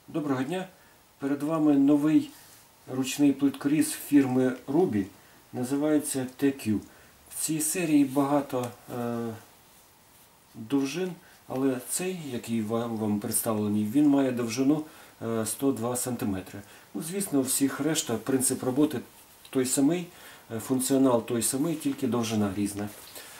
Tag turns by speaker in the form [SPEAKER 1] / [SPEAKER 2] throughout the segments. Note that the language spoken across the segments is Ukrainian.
[SPEAKER 1] Доброго дня! Перед вами новий ручний плиткоріз фірми Rubie. Називається TQ. В цій серії багато довжин, але цей, який вам представлений, він має довжину 102 см. Ну, звісно, у всіх решта принцип роботи той самий, функціонал той самий, тільки довжина різна.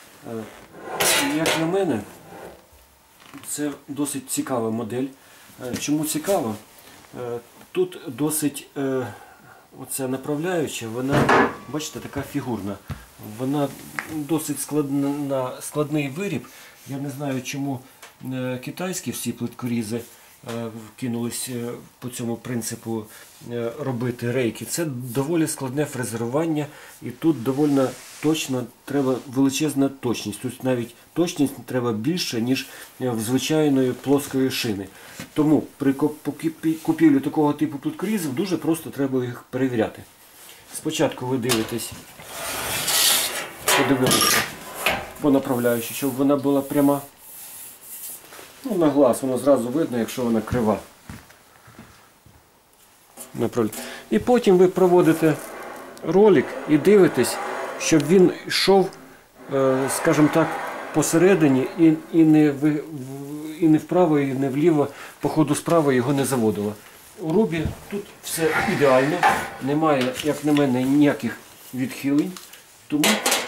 [SPEAKER 1] Як на мене, це досить цікава модель. Чому цікаво? Тут досить оця направляюча, вона, бачите, така фігурна. Вона досить складний виріб. Я не знаю, чому китайські всі плиткорізи кинулись по цьому принципу робити рейки. Це доволі складне фрезерування, і тут доволі точно треба величезна точність. Тут навіть точність треба більше, ніж в звичайної плоскої шини. Тому при купівлі такого типу плиткорізів дуже просто треба їх перевіряти. Спочатку ви дивитесь, подивилися по направляючій, щоб вона була пряма. Ну, на глаз воно зразу видно, якщо вона крива. І потім ви проводите ролик і дивитесь, щоб він йшов, скажімо так, посередині і не вправо, і не вліво, по ходу справа його не заводило. У Rubie тут все ідеально, немає, як на мене, ніяких відхилень, тому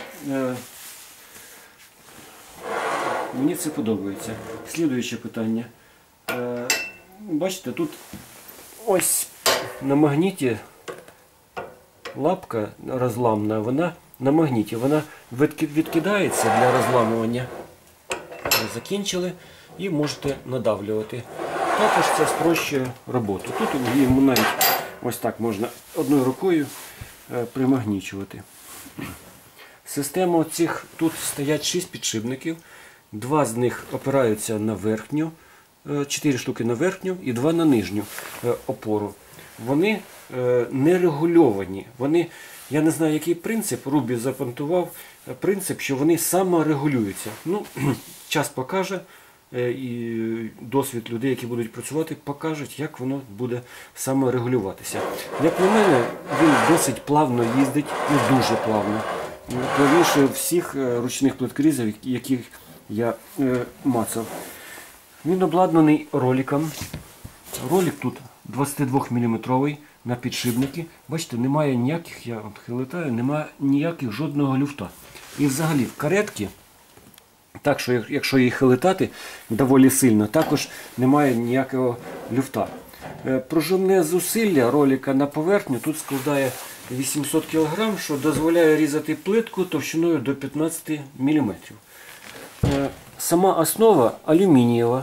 [SPEAKER 1] мені це подобається. Слідуюче питання. Бачите, тут ось на магніті лапка розламна, вона на магніті, вона відкидається для розламування. Закінчили і можете надавлювати. Також це спрощує роботу. Тут йому навіть ось так можна одною рукою примагнічувати. Система цих, тут стоять 6 підшипників. 2 з них опираються на верхню, 4 штуки на верхню і 2 на нижню опору. Вони не регульовані. Я не знаю, який принцип, Rubie запатентував принцип, що вони саморегулюються. Ну, час покаже, і досвід людей, які будуть працювати, покажуть, як воно буде саморегулюватися. Як на мене, він досить плавно їздить, ну дуже плавно. Плавніше всіх ручних плиткорізів, яких я мацав. Він обладнаний роликом. Ролик тут 22 мм на підшипники. Бачите, немає ніяких, я хилитаю, немає ніяких жодного люфта. І взагалі в каретці, так що якщо її хилитати доволі сильно, також немає ніякого люфта. Пружинне зусилля ролика на поверхню тут складає 800 кг, що дозволяє різати плитку товщиною до 15 мм. Сама основа алюмінієва.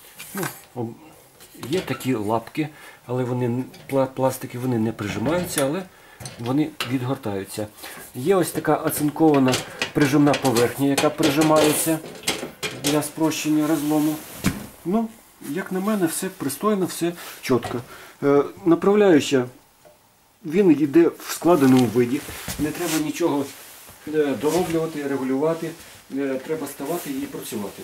[SPEAKER 1] Є такі лапки, але пластики не прижимаються, але вони відгортаються. Є ось така оцинкована прижимна поверхня, яка прижимається для спрощення розлому. Ну, як на мене, все пристойно, все чітко. Направляюча, він йде в складеному виді. Не треба нічого дороблювати, регулювати. Треба ставати і працювати.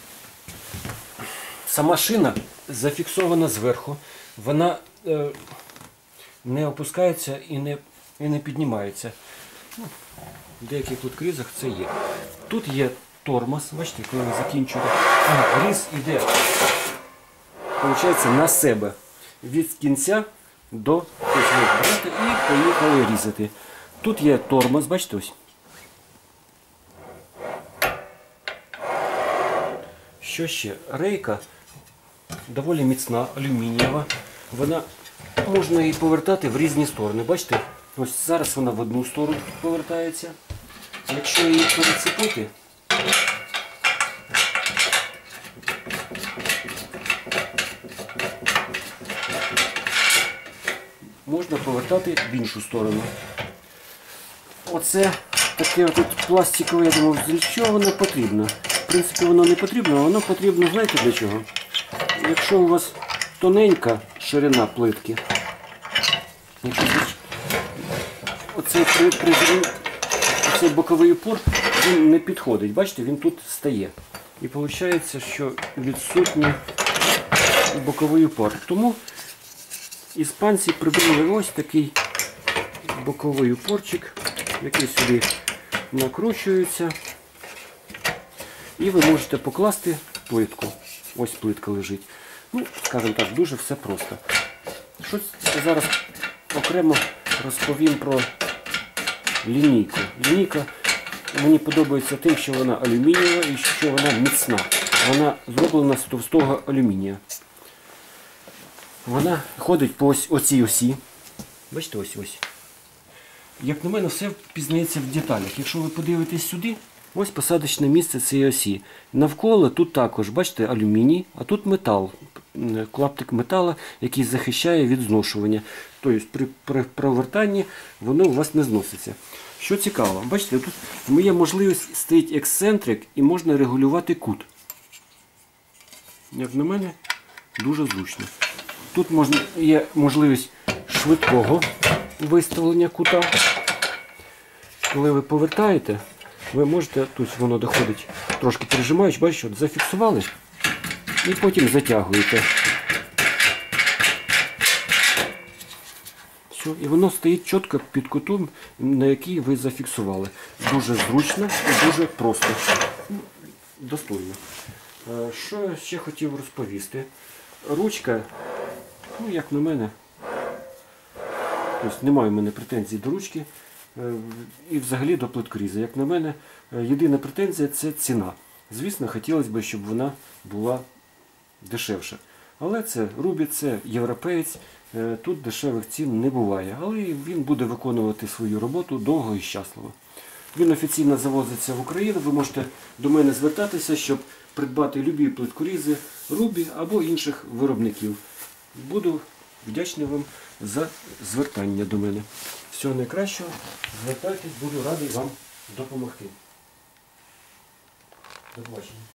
[SPEAKER 1] Сама шина зафіксована зверху. Вона не опускається і не піднімається. В деяких плиткорізах це є. Тут є тормоз, бачите, коли ви закінчуєте. Різ йде, виходить, на себе. Від кінця до і поїхали різати. Тут є тормоз, бачите ось. Що ще? Рейка доволі міцна, алюмінієва. Можна її повертати в різні сторони. Бачите, ось зараз вона в одну сторону повертається. Якщо її перецепити, можна повертати в іншу сторону. Оце таке тут пластикове, я думав, для чого воно потрібно? В принципі, воно не потрібно, воно потрібно, знаєте для чого? Якщо у вас тоненька ширина плитки, оцей боковий упор, він не підходить. Бачите, він тут стає. І виходить, що відсутній боковий упор. Тому іспанці придумали ось такий боковий упорчик, який сюди накручується. І ви можете покласти плитку. Ось плитка лежить. Ну, скажімо так, дуже все просто. Що зараз окремо розповім про лінійку. Лінійка мені подобається тим, що вона алюмінієва і що вона міцна. Вона зроблена з товстого алюмінія. Вона ходить по оцій осі. Бачите, ось. Як на мене, все пізнається в деталях. Якщо ви подивитесь сюди, ось посадочне місце цієї осі. Навколо тут також, бачите, алюміній, а тут метал. Клаптик металу, який захищає від зношування. Тобто при провертанні воно у вас не зноситься. Що цікаво, бачите, тут є можливість стоїть ексцентрик і можна регулювати кут. Як на мене, дуже зручно. Тут є можливість швидкого виставлення кута. Коли ви повертаєте, ви можете, тут воно доходить трошки прижимаючи, бачите, от зафіксували і потім затягуєте. Все, і воно стоїть чітко під кутом, на який ви зафіксували. Дуже зручно і дуже просто. Достойно. Що я ще хотів розповісти? Ручка, ну як на мене, тобто немає в мене претензій до ручки і взагалі до плиткоріза. Як на мене, єдина претензія – це ціна. Звісно, хотілося б, щоб вона була дешевша. Але це Рубі, це європеєць, тут дешевих цін не буває. Але він буде виконувати свою роботу довго і щасливо. Він офіційно завозиться в Україну, ви можете до мене звертатися, щоб придбати любі плиткорізи Рубі або інших виробників. Буду вдячний вам за звертання до мене. Всього найкращого, звертайтесь, буду радий вам допомогти. До побачення.